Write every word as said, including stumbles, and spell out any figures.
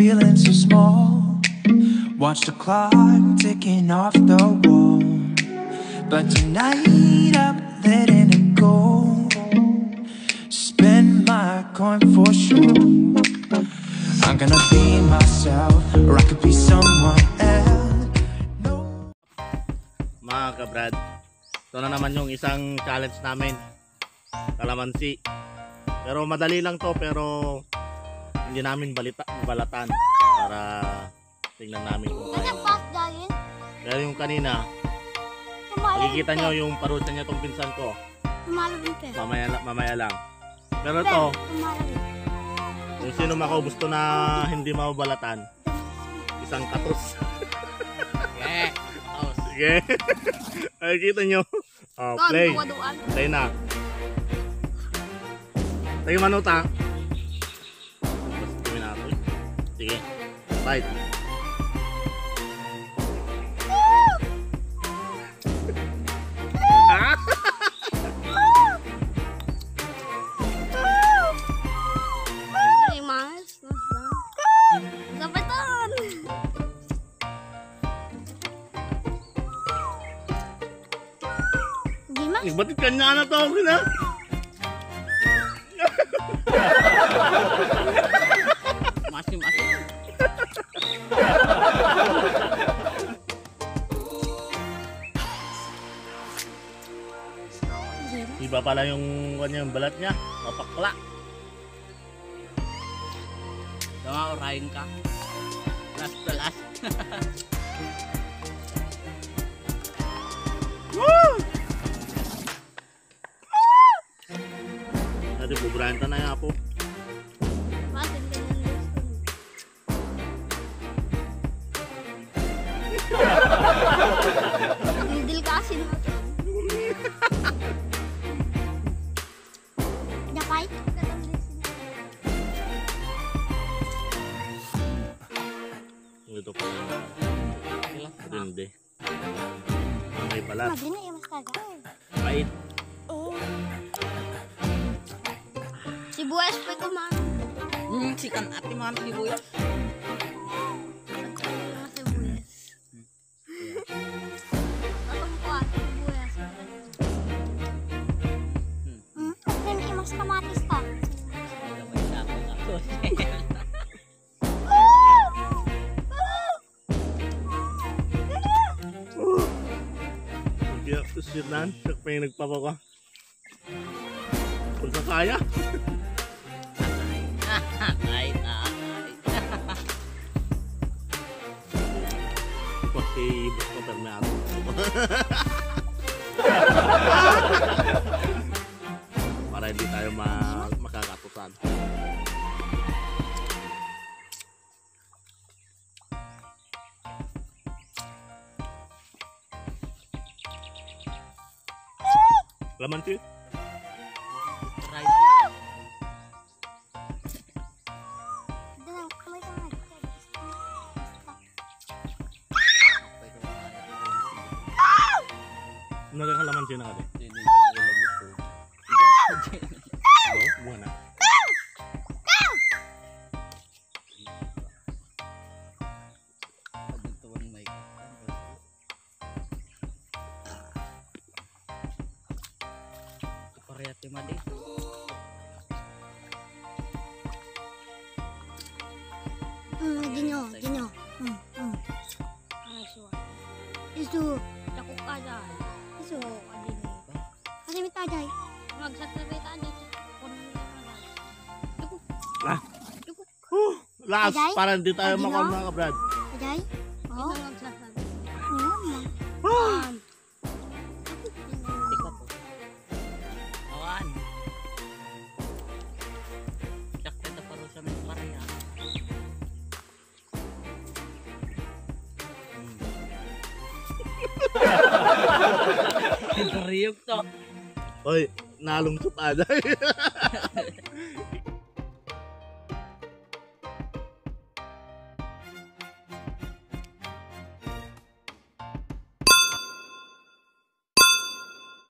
feeling so small. Watch the clock ticking off the wall. But tonight I'm letting it go. Spend my coin for sure. I'm gonna be myself, or I could be someone else. No. Mga kaBrad, ito na naman yung isang challenge namin, kalamansi. Pero madali lang to, pero hindi namin balita, balatan para tingnan namin kung kaya. Pero yung kanina, makikita nyo yung parusa niya tong pinsan ko. Mamaya, mamaya lang. Pero to, kung sino mako gusto na hindi mababalatan, isang katos. Yeah. Oh, sige. Nakikita nyo. Oh, play. Play na. Tayo manutang. Gawin natin. Sige. Right. Ha? Ibatit ka na na to, na. Masih masih. Iba pala yung kanya yung balat niya, mapakla. Tama, orahin ka. Last to last. Woo! Tadi bubrahan ta na yan po. Dildil kasi mo. Napay? Ito pa. Hindi. May balat. Maganda yung mas tagal. Mait. Oh. Sibuyas pa ito, man. Hmm, sikan ati man sibuyas. Sibuyas. Atong kuat, sibuyas. Hmm, hindi mas kamatis ka. Kaya kusir na, siya pa yung nagpapaka. Kung sa kaya. Ay, ay. Pati ibig ko permeado. Para hindi tayo ma makakatusan. Kalamansi. Try. Nagkakalamansi na kami. Hindi, hindi ko Oo, buwan na. Parehati madi. Hmm, ginyo, ginyo. Hmm, hmm. Isu, takut aja. Isu, adin. Kasi may tajay. Magsasabay tajay. Cukup. Lah. Cukup. Uh, last, Tajay? para hindi tayo Tajay makon na? mga kaBrad. Tajay? Oh. Magsasabay. Hmm. Ah. Tikot. Awan. Dak kita paru sa may pareha. Riyok to. Oy, nalungkot ada.